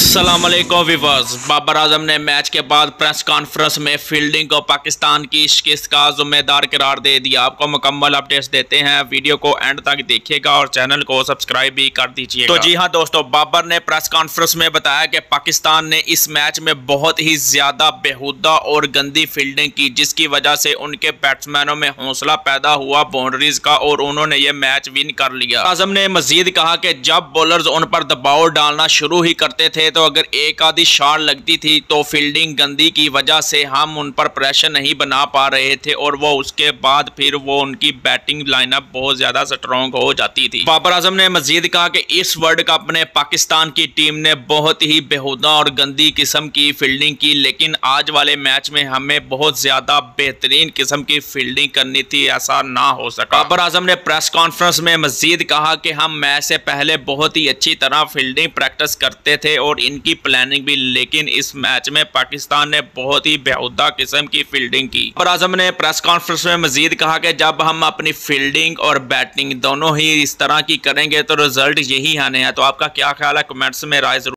अस्सलाम वालेकुम व्यूअर्स। बाबर आजम ने मैच के बाद प्रेस कॉन्फ्रेंस में फील्डिंग को पाकिस्तान की शिकस्त का जिम्मेदार करार दे दिया। आपको मुकम्मल अपडेट्स देते हैं, वीडियो को एंड तक देखिएगा और चैनल को सब्सक्राइब भी कर दीजिएगा। तो जी हाँ दोस्तों, बाबर ने प्रेस कॉन्फ्रेंस में बताया कि पाकिस्तान ने इस मैच में बहुत ही ज्यादा बेहुदा और गंदी फील्डिंग की, जिसकी वजह से उनके बैट्समैनों में हौसला पैदा हुआ बाउंड्रीज का और उन्होंने ये मैच विन कर लिया। आजम ने मजीद कहा कि जब बॉलर्स उन पर दबाव डालना शुरू ही करते थे तो अगर एक आधी शॉट लगती थी तो फील्डिंग गंदी की वजह से हम उन पर प्रेशर नहीं बना पा रहे थे और वो उसके बाद फिर वो उनकी बैटिंग लाइनअप बहुत ज्यादा स्ट्रॉन्ग हो जाती थी। बाबर आजम ने मजीद कहा कि इस वर्ल्ड कप में पाकिस्तान की टीम ने बहुत ही बेहुदा और गंदी किस्म की फील्डिंग की, लेकिन आज वाले मैच में हमें बहुत ज्यादा बेहतरीन किस्म की फील्डिंग करनी थी, ऐसा ना हो सका। बाबर आजम ने प्रेस कॉन्फ्रेंस में मजीद कहा कि हम मैच से पहले बहुत ही अच्छी तरह फील्डिंग प्रैक्टिस करते थे और इनकी प्लानिंग भी, लेकिन इस मैच में पाकिस्तान ने बहुत ही बेहुदा किस्म की फील्डिंग की। बाबर आजम ने प्रेस कॉन्फ्रेंस में मजीद कहा कि जब हम अपनी फील्डिंग और बैटिंग दोनों ही इस तरह की करेंगे तो रिजल्ट यही आने हैं। तो आपका क्या ख्याल है, कमेंट्स में राय जरूर